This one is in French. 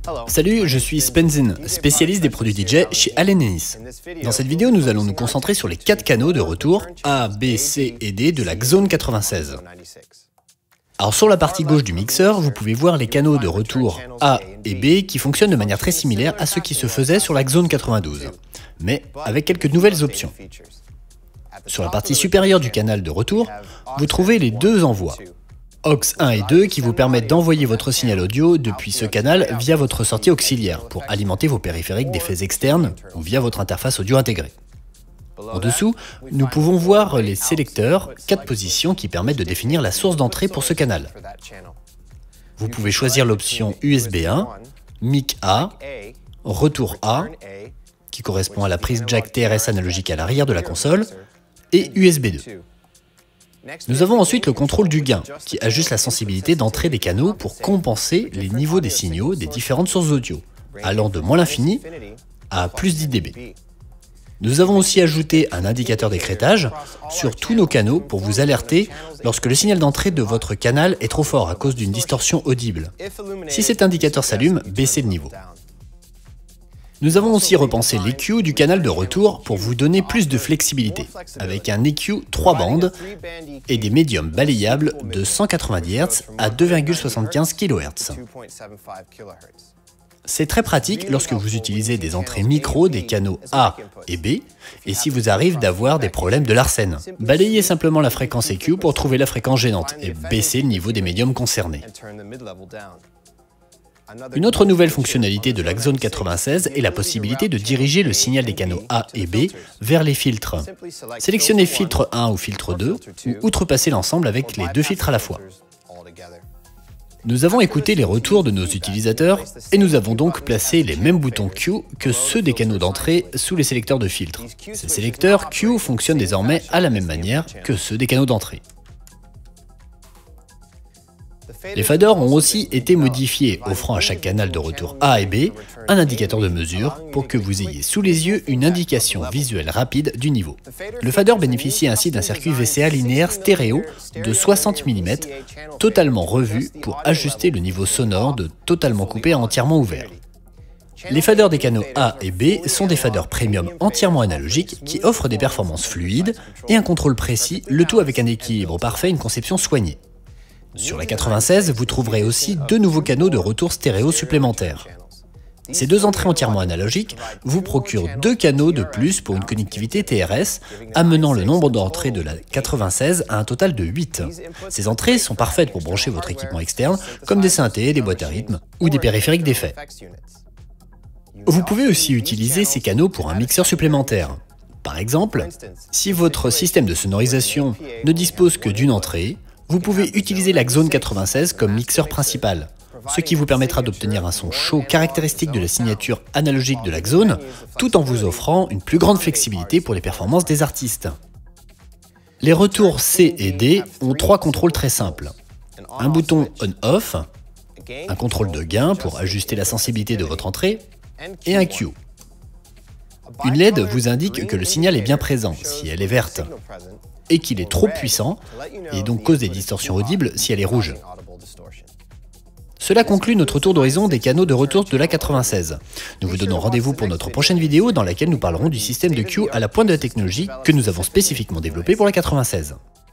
Salut, je suis Spenzin, spécialiste des produits DJ chez Allen & Heath. Dans cette vidéo, nous allons nous concentrer sur les 4 canaux de retour A, B, C et D de la Xone 96. Alors sur la partie gauche du mixeur, vous pouvez voir les canaux de retour A et B qui fonctionnent de manière très similaire à ceux qui se faisaient sur la Xone 92, mais avec quelques nouvelles options. Sur la partie supérieure du canal de retour, vous trouvez les deux envois, aux 1 et 2 qui vous permettent d'envoyer votre signal audio depuis ce canal via votre sortie auxiliaire pour alimenter vos périphériques d'effets externes ou via votre interface audio intégrée. En dessous, nous pouvons voir les sélecteurs 4 positions qui permettent de définir la source d'entrée pour ce canal. Vous pouvez choisir l'option USB 1, mic A, retour A, qui correspond à la prise jack TRS analogique à l'arrière de la console, et USB 2. Nous avons ensuite le contrôle du gain, qui ajuste la sensibilité d'entrée des canaux pour compenser les niveaux des signaux des différentes sources audio, allant de moins l'infini à plus 10 dB. Nous avons aussi ajouté un indicateur d'écrêtage sur tous nos canaux pour vous alerter lorsque le signal d'entrée de votre canal est trop fort à cause d'une distorsion audible. Si cet indicateur s'allume, baissez le niveau. Nous avons aussi repensé l'EQ du canal de retour pour vous donner plus de flexibilité, avec un EQ 3 bandes et des médiums balayables de 190 Hz à 2,75 kHz. C'est très pratique lorsque vous utilisez des entrées micro des canaux A et B, et si vous arrive d'avoir des problèmes de Larsen. Balayez simplement la fréquence EQ pour trouver la fréquence gênante et baisser le niveau des médiums concernés. Une autre nouvelle fonctionnalité de la Xone 96 est la possibilité de diriger le signal des canaux A et B vers les filtres. Sélectionnez filtre 1 ou filtre 2 ou outrepasser l'ensemble avec les deux filtres à la fois. Nous avons écouté les retours de nos utilisateurs et nous avons donc placé les mêmes boutons Q que ceux des canaux d'entrée sous les sélecteurs de filtres. Ces sélecteurs Q fonctionnent désormais à la même manière que ceux des canaux d'entrée. Les faders ont aussi été modifiés, offrant à chaque canal de retour A et B un indicateur de mesure pour que vous ayez sous les yeux une indication visuelle rapide du niveau. Le fader bénéficie ainsi d'un circuit VCA linéaire stéréo de 60 mm, totalement revu pour ajuster le niveau sonore de totalement coupé à entièrement ouvert. Les faders des canaux A et B sont des faders premium entièrement analogiques qui offrent des performances fluides et un contrôle précis, le tout avec un équilibre parfait et une conception soignée. Sur la 96, vous trouverez aussi 2 nouveaux canaux de retour stéréo supplémentaires. Ces 2 entrées entièrement analogiques vous procurent 2 canaux de plus pour une connectivité TRS, amenant le nombre d'entrées de la 96 à un total de 8. Ces entrées sont parfaites pour brancher votre équipement externe, comme des synthés, des boîtes à rythme ou des périphériques d'effets. Vous pouvez aussi utiliser ces canaux pour un mixeur supplémentaire. Par exemple, si votre système de sonorisation ne dispose que d'une entrée, vous pouvez utiliser la Xone 96 comme mixeur principal, ce qui vous permettra d'obtenir un son chaud caractéristique de la signature analogique de la Xone, tout en vous offrant une plus grande flexibilité pour les performances des artistes. Les retours C et D ont 3 contrôles très simples. Un bouton on-off, un contrôle de gain pour ajuster la sensibilité de votre entrée, et un Q. Une LED vous indique que le signal est bien présent si elle est verte, et qu'il est trop puissant, et donc cause des distorsions audibles si elle est rouge. Cela conclut notre tour d'horizon des canaux de retour de la 96. Nous vous donnons rendez-vous pour notre prochaine vidéo dans laquelle nous parlerons du système de Q à la pointe de la technologie que nous avons spécifiquement développé pour la 96.